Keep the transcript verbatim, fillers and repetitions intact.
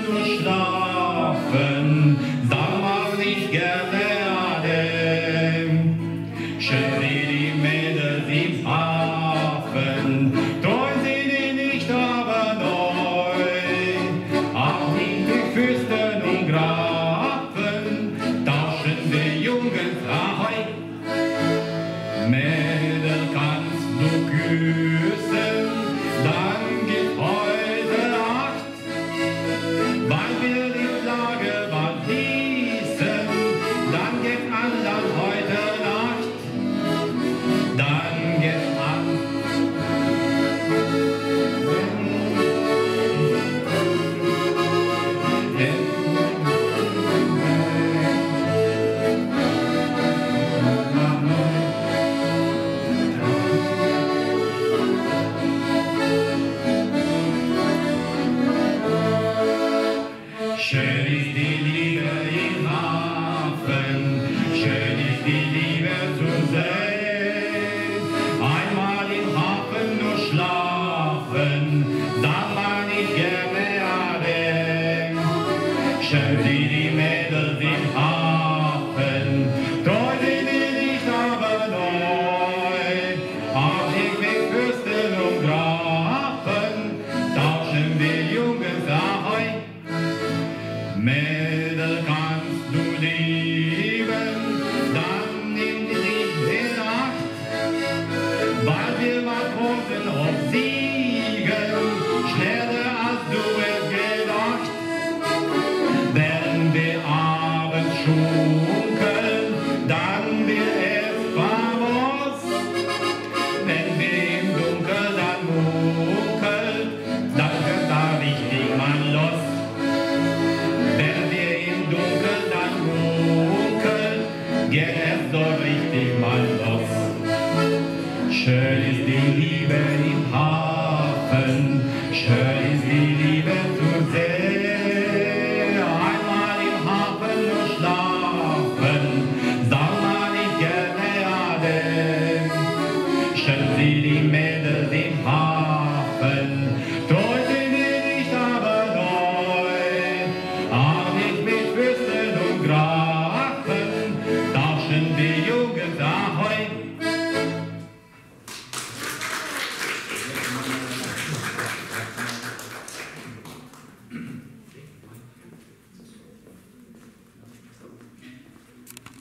nur schlafen, sag mal nicht gerne alle. Schön wie die Mädels im Hafen, treu sind die nicht, aber neu. Auch nicht die Fürsten und Grafen, tauschen die Jungens ahoi. Mädel kannst du küssen, dann gibt heute Nacht. Wann wir die Flagge bald hießen, dann geht an Land heute Nacht. Dann geht an. Schön ist die Liebe im Hafen, schön ist die Liebe zur See. Einmal im Hafen nur schlafen, sagt man nicht gerne alle. Schön sind die Mädels im Hafen, treu sind die nicht, aber neu. Auch ich mit Fürsten und Grafen, tauschen wir Jungens ahoi. Man